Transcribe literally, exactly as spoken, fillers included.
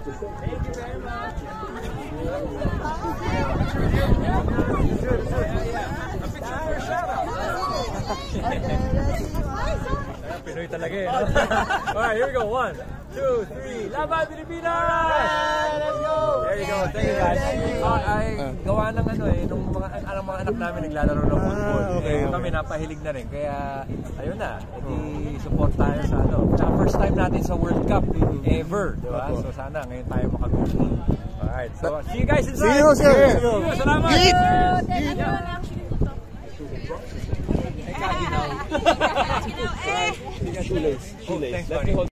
Thank you very much. A picture for a shout out. Pinoy talaga eh. Alright, here we go. One, two, three. Laban, Filipinas! Let's go! There you go. Thank you guys. Uh, ay, gawa ng ano eh, nung mga, ang mga anak namin naglalaro ng football. Ah, okay, eh, kami napahilig na rin. Kaya, ayun na. Edi support tayo sa ano. First time natin sa World Cup ever. Diba? So sana ngayon tayo makagulo. Alright. So, see you guys inside. See you, sir. See you. Salamat. Eat! Shoelace. Shoelace. Let me hold.